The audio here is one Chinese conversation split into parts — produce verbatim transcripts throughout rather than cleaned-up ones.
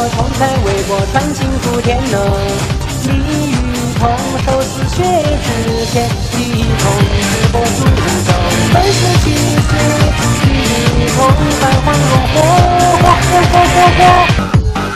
同在微博传幸福天呢。李雨桐手撕血之前，李雨桐直播主走，粉丝气死，李雨桐泛黄如火，火火火火火。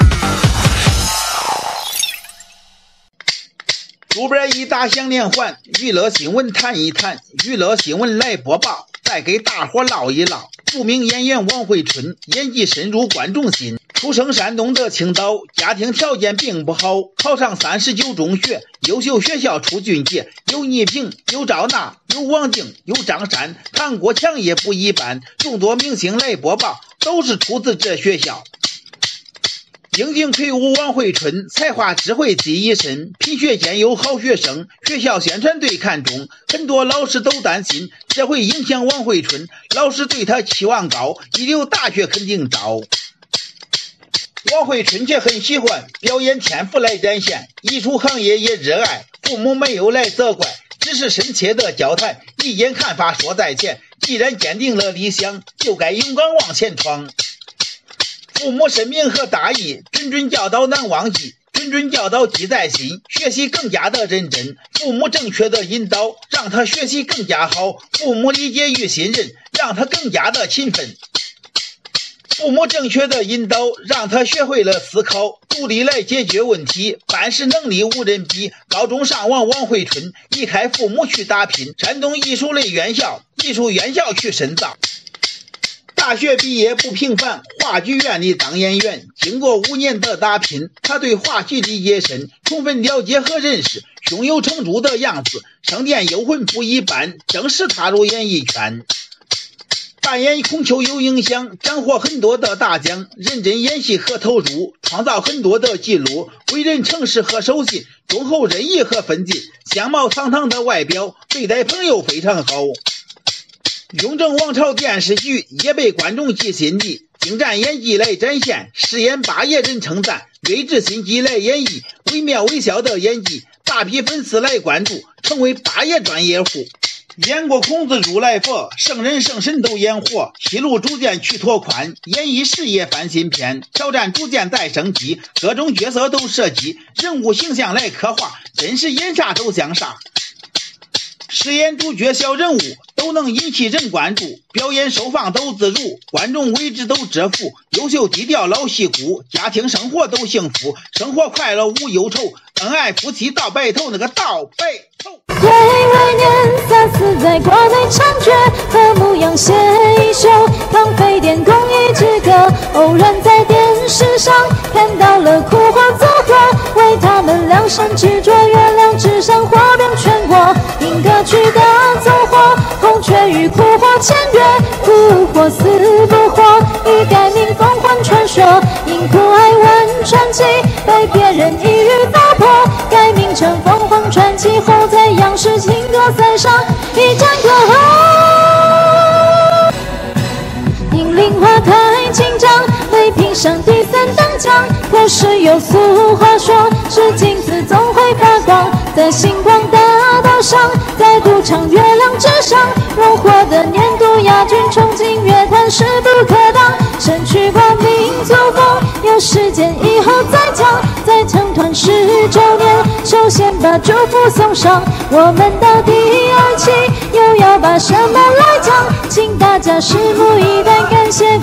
主播一大项连环，娱乐新闻谈一谈，娱乐新闻来播报，再给大伙唠一唠。著名演员王慧春演技深入观众心，出生山东的青岛，家庭条件并不好，考上三十九中学，优秀学校出俊杰，有倪萍，有赵娜，有王静，有张珊，唐国强也不一般，众多明星来播报，都是出自这学校。英俊魁梧王慧春，才华智慧技艺深，品学兼优好学生，学校宣传队看中，很多老师都担心这会影响王慧春，老师对他期望高，一流大学肯定招。王慧春却很喜欢表演天赋来展现，艺术行业也热爱，父母没有来责怪，只是深切的交谈，意见看法说在前，既然坚定了理想，就该勇敢往前闯。父母深明和大义，谆谆教导难忘记，谆谆教导记在心，学习更加的认真。父母正确的引导，让他学习更加好，父母理解与信任，让他更加的勤奋。父母正确的引导，让他学会了思考，独立来解决问题，办事能力无人比。高中上完王慧春离开父母去打拼，山东艺术类院校艺术院校去深造。大学毕业不平凡，话剧院里当演员，经过五年的打拼，他对话剧理解深，充分了解和认识胸有成竹的样子，声电幽魂不一般，正式踏入演艺圈。扮演孔丘有影响，斩获很多的大奖，认真演戏和投入，创造很多的记录，为人诚实和守信，忠厚仁义和奋进，相貌堂堂的外表，对待朋友非常好。雍正王朝电视剧也被观众记心里，精湛演技来展现，饰演八爷人称赞，睿智心机来演绎，惟妙惟肖的演技，大批粉丝来关注，成为八爷专业户。演过孔子、如来佛，圣人圣神都演活，戏路逐渐去拓宽，演艺事业翻新篇，挑战逐渐在升级，各种角色都涉及，人物形象来刻画，真是演啥都像啥。饰演主角小人物都能引起人关注，表演收放都自如，观众为之都折服，优秀低调老戏骨，家庭生活都幸福，生活快乐无忧愁，恩爱夫妻到白头，那个到白头。 为为年三四在国内猖獗，和牧羊写一宿，抗非典公益之歌，偶然在电视上看到了哭花组合，为他们量身制作月亮之上火遍全国，因歌曲的走火，孔雀与哭花签约，哭火死不活，已改名凤凰传说，因苦爱问传奇，被别人一语道破，改名成凤凰传奇后，在央视情歌赛上一战歌后，因令花太紧张，被评上第三等奖。可是有俗话说，是金子总会发光，在星光大道上，在赌场月亮之上，荣获的年度亚军，冲进乐坛势不可挡，身躯挂民族风，有时间以后再讲。在成团十周年，首先把祝福送上，我们到第二期又要把什么来讲，请大家拭目以待，感谢